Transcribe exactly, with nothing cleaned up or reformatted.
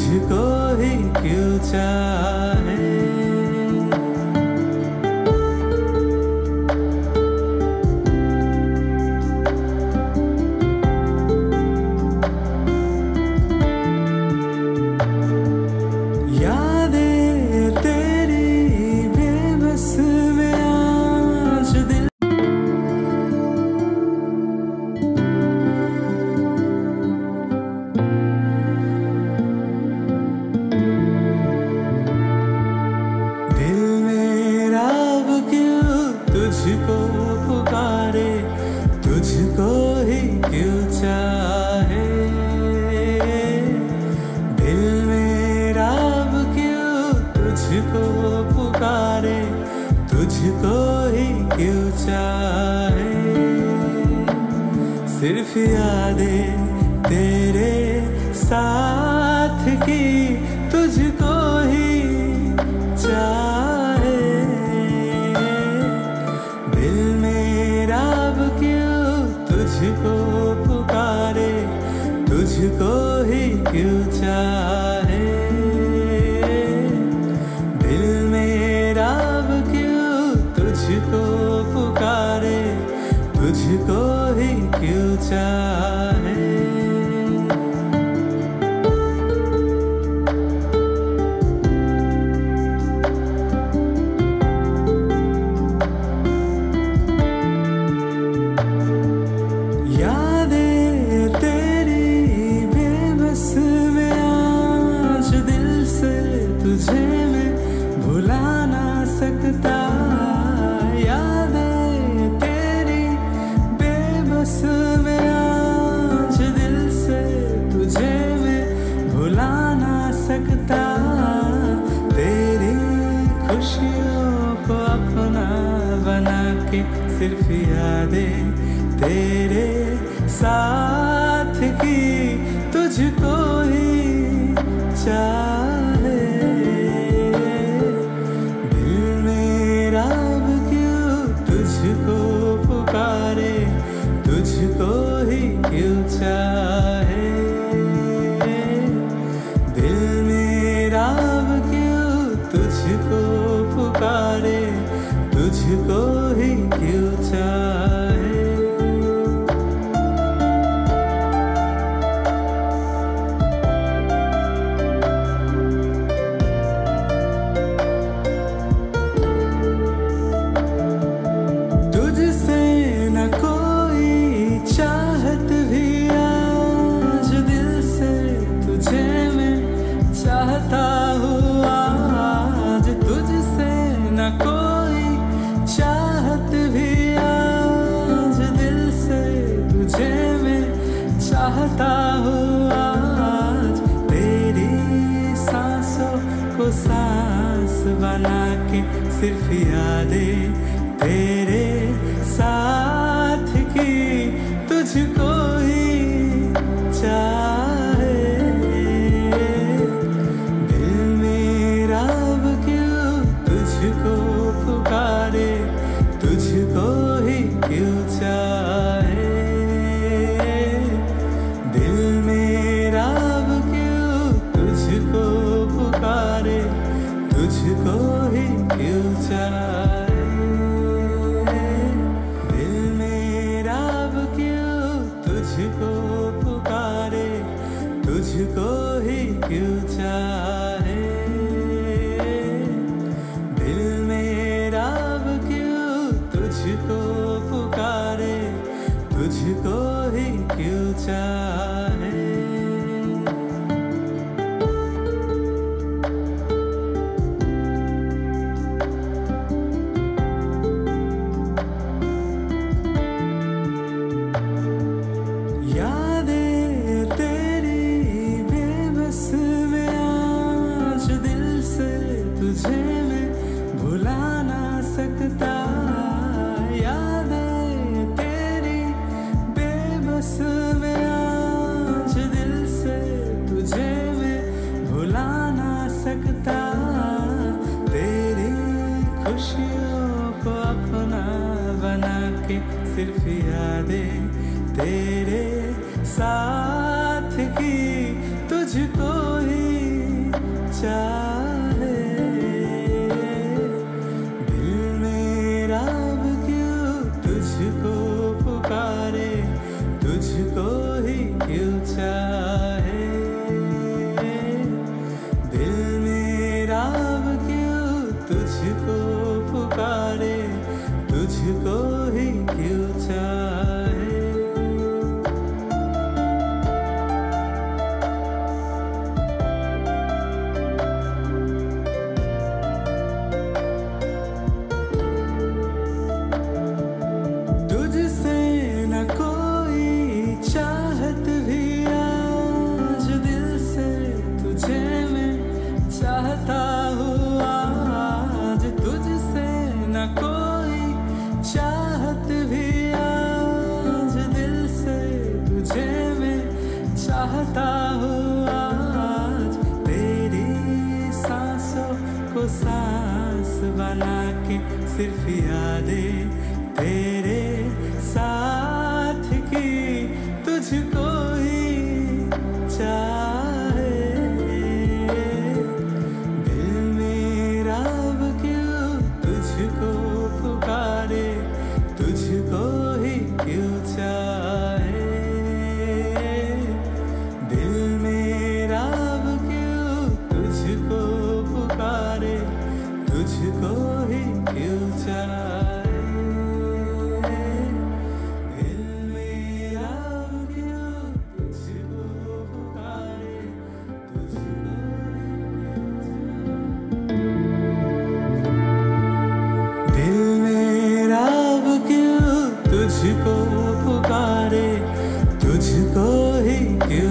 तुझको ही क्यों चाहे। तुझको पुकारे, तुझको ही क्यों चाहे। दिल मेरा अब क्यों तुझको पुकारे, तुझको ही क्यों चाहे। सिर्फ यादें तेरे साथ की तुझको ही चाहे। तुझको पुकारे, तुझको ही क्यों चाहे। दिल मेरा अब क्यों तुझको पुकारे, तुझको ही क्यों चाहे। तुझे मैं भुला ना सकता, यादें तेरी बेबस में आज दिल से तुझे मैं भुला ना सकता। तेरी खुशियों को अपना बना के सिर्फ यादें तेरे साथ की तुझको ही चाहे। तुझको पुकारे, तुझको ही क्यों चाहे। दिल मेरा अब क्यों तुझको पुकारे, तुझको ही क्यों चाहे। चाहता हूँ आज तुझसे न कोई चाहत भी, आज दिल से तुझे मैं चाहता हूँ आज। तेरी सांसों को सांस बना के सिर्फ यादें तेरे साथ की तुझको ही चाहे। तुझको पुकारे, तुझको ही क्यों चाहे। दिल मेरा अब क्यों तुझको पुकारे, तुझको ही क्यों चाहे। दिल मेरा अब क्यों तुझको पुकारे, तुझको ही क्यों चाहे। तुझको पुकारे, तुझको ही क्यों चाहे। यादें तेरी बेबस में आज दिल से तुझे मैं भुला ना सकता। यादें तेरी बेबस में आज दिल से तुझे मैं भुला ना सकता। तेरी खुशियों को अपना बना के सिर्फ यादें तेरे साथ की तुझको ही चाहे, दिल मेरा अब क्यों तुझको पुकारे, तुझको ही क्यों चाहे, दिल मेरा अब क्यों तुझको पुकारे, तुझको ही क्यों चाहे। तुझसे न कोई चाहत भी आज, दिल से तुझे मैं चाहता हूँ आज, तुझसे न कोई चाहत भी आज, दिल से तुझे मैं चाहता हूँ आज, तेरी सांसों को सांस बना के सिर्फ यादें तेरे साथ की तुझको ही चाहे, दिल मेरा अब क्यों तुझको पुकारे, तुझको ही क्यों चाहे, दिल मेरा अब क्यों तुझको पुकारे, तुझको ही क्यों चाहे। तुझको पुकारे, तुझको ही क्यों